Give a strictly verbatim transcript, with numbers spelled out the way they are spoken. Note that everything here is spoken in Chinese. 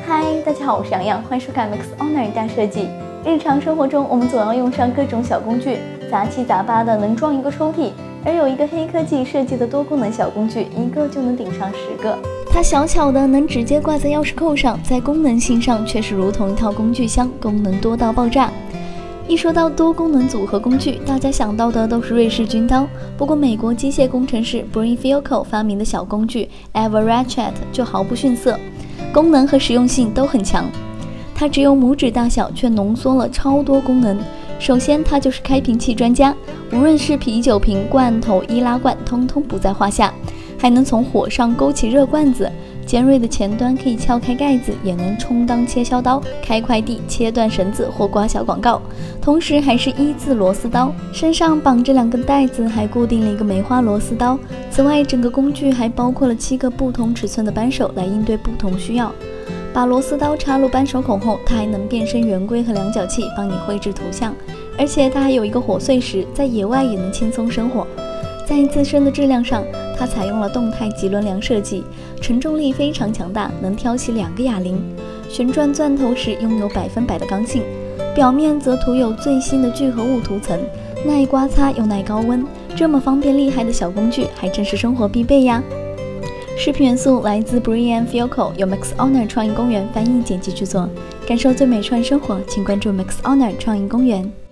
嗨，大家好，我是洋洋，欢迎收看 Max Honor 大设计。日常生活中，我们总要用上各种小工具，杂七杂八的能装一个抽屉，而有一个黑科技设计的多功能小工具，一个就能顶上十个。它小巧的能直接挂在钥匙扣上，在功能性上却是如同一套工具箱，功能多到爆炸。一说到多功能组合工具，大家想到的都是瑞士军刀。不过，美国机械工程师 Brian Fiocco 发明的小工具 Ever Ratchet 就毫不逊色，功能和实用性都很强。它只有拇指大小，却浓缩了超多功能。首先，它就是开瓶器专家，无论是啤酒瓶、罐头、易拉罐，通通不在话下。还能从火上勾起热罐子，尖锐的前端可以撬开盖子，也能充当切削刀、开快递、切断绳子或刮小广告。同时还是一字螺丝刀，身上绑着两根带子，还固定了一个梅花螺丝刀。此外，整个工具还包括了七个不同尺寸的扳手，来应对不同需要。把螺丝刀插入扳手孔后，它还能变身圆规和量角器，帮你绘制图像。而且它还有一个火碎石，在野外也能轻松生火。在自身的质量上，它采用了动态级轮梁设计，承重力非常强大，能挑起两个哑铃。旋转钻头时拥有百分百的刚性，表面则涂有最新的聚合物涂层，耐刮擦又耐高温。这么方便厉害的小工具，还真是生活必备呀！视频元素来自 Brian Fiocco， 由 Max Honor 创意公园翻译剪辑制作。感受最美创意生活，请关注 Max Honor 创意公园。